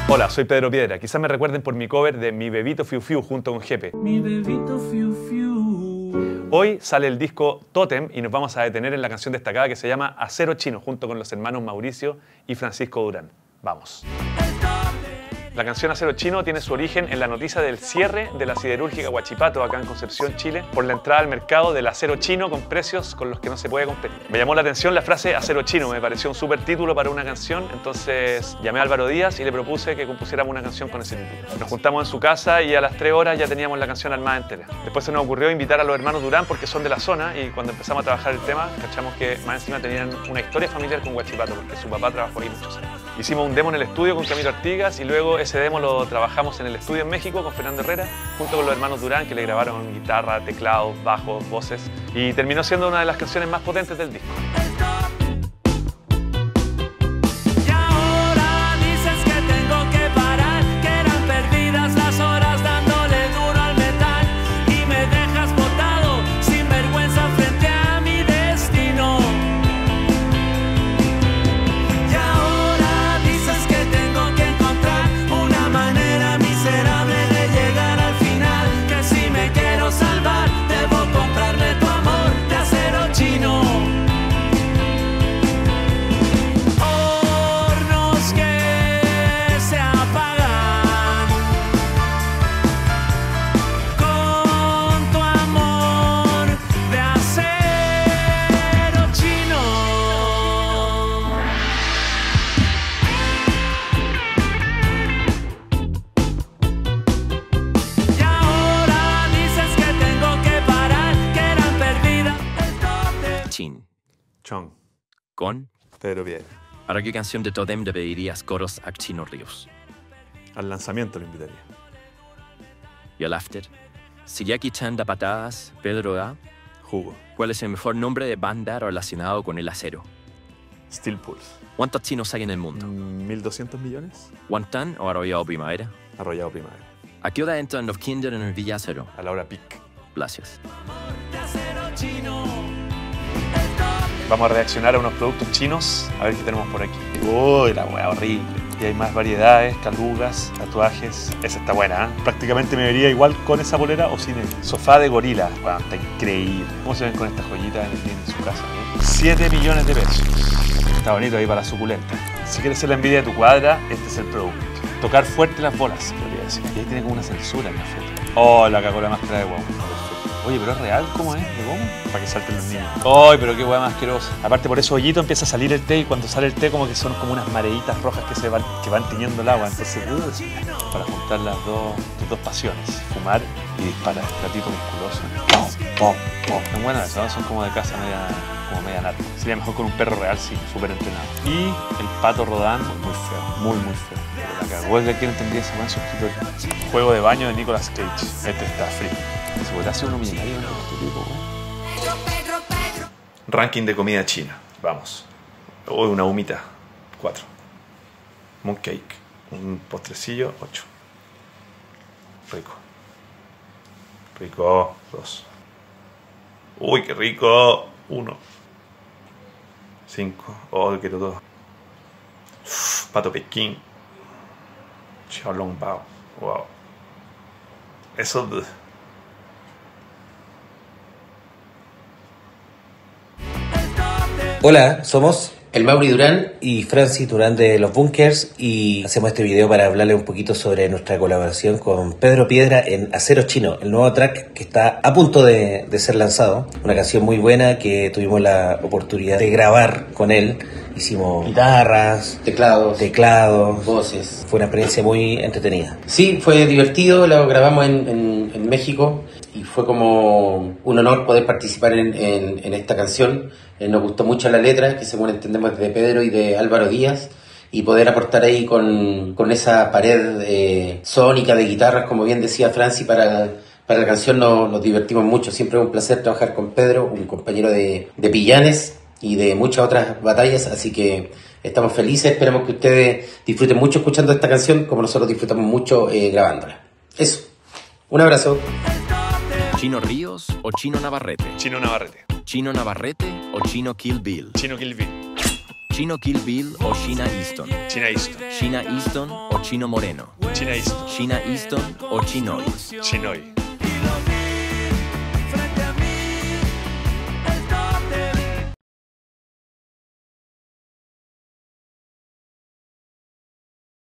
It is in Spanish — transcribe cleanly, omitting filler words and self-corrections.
Hola, soy Pedro Piedra. Quizás me recuerden por mi cover de Mi Bebito Fiu Fiu junto con Jepe. Mi bebito fiu fiu. Hoy sale el disco Totem y nos vamos a detener en la canción destacada que se llama Acero Chino junto con los hermanos Mauricio y Francisco Durán. Vamos. La canción Acero Chino tiene su origen en la noticia del cierre de la siderúrgica Huachipato acá en Concepción, Chile, por la entrada al mercado del acero chino con precios con los que no se puede competir. Me llamó la atención la frase Acero Chino, me pareció un súper título para una canción, entonces llamé a Álvaro Díaz y le propuse que compusiéramos una canción con ese título. Nos juntamos en su casa y a las 3 horas ya teníamos la canción armada entera. Después se nos ocurrió invitar a los hermanos Durán porque son de la zona y cuando empezamos a trabajar el tema, cachamos que más encima tenían una historia familiar con Huachipato porque su papá trabajó ahí muchos años. Hicimos un demo en el estudio con Camilo Artigas y luego ese demo lo trabajamos en el estudio en México con Fernando Herrera junto con los hermanos Durán que le grabaron guitarra, teclados, bajos, voces y terminó siendo una de las canciones más potentes del disco. Chong. Con Pedro Piedra. ¿Para qué canción de Totem le pedirías coros a Chino Ríos? Al lanzamiento lo invitaría. Y al after. Si Jackie Chan da patadas, Pedro da. Jugo. ¿Cuál es el mejor nombre de banda relacionado con el acero? Steel Pulse. ¿Cuántos chinos hay en el mundo? 1.200 millones. ¿Guantán o Arroyado Primavera? Arroyado Primavera. ¿A qué hora entran los Kinder en el Villa Acero? A la hora pic. Gracias. Vamos a reaccionar a unos productos chinos, a ver qué tenemos por aquí. Uy, la hueá horrible. Y hay más variedades, calugas, tatuajes. Esa está buena, ¿eh? Prácticamente me vería igual con esa polera o sin él. Sofá de gorila. Bueno, está increíble. ¿Cómo se ven con estas joyitas en su casa? 7 millones de pesos. Está bonito ahí para la suculenta. Si quieres ser la envidia de tu cuadra, este es el producto. Tocar fuerte las bolas, podría decir. Y ahí tiene como una censura en la foto. Oh, la cagó la máscara de guau. Oye, pero es real, ¿cómo es? ¿De cómo? Para que salten los niños. ¡Ay, pero qué hueá más asquerosa! Aparte, por ese hoyito empieza a salir el té y cuando sale el té como que son como unas mareitas rojas que van tiñendo el agua. Entonces, para juntar las dos pasiones, fumar y disparar. Platito musculoso. Están buenas esas, ¿no? Son como de casa media narco. Sería mejor con un perro real, sí, súper entrenado. Y el pato Rodán, muy feo, muy feo. Pero la cagó, es que quién entendía ese buen suscriptor. Juego de baño de Nicolas Cage. Este está frío. Se podrá hacer uno millonario en este tipo, ¿eh? Ranking de comida china. Vamos. Hoy una humita. 4. Mooncake. Un postrecillo. 8. Rico. Rico. 2. Uy, qué rico. 1. 5. Oh, quiero todo. Pato Pekín. Xiaolongbao. Wow. Eso. Hola, somos el Mauri Durán y Francis Durán de Los Bunkers y hacemos este video para hablarle un poquito sobre nuestra colaboración con Pedro Piedra en Acero Chino, el nuevo track que está a punto de ser lanzado. Una canción muy buena que tuvimos la oportunidad de grabar con él. Hicimos guitarras, teclados, voces. Fue una experiencia muy entretenida. Sí, fue divertido, lo grabamos en México y fue como un honor poder participar en esta canción. Nos gustó mucho la letra, que según entendemos de Pedro y de Álvaro Díaz, y poder aportar ahí con esa pared sónica de guitarras, como bien decía Franci, para la canción nos divertimos mucho. Siempre es un placer trabajar con Pedro, un compañero de Pillanes y de muchas otras batallas, así que estamos felices, esperamos que ustedes disfruten mucho escuchando esta canción, como nosotros disfrutamos mucho grabándola. Eso, un abrazo. ¿Chino Ríos o Chino Navarrete? Chino Navarrete. ¿Chino Navarrete o Chino Kill Bill? Chino Kill Bill. Chino Kill Bill o Sheena Easton. China Easton. Sheena Easton o Chino Moreno. China Easton. Sheena Easton o Chinoy. Chinoy.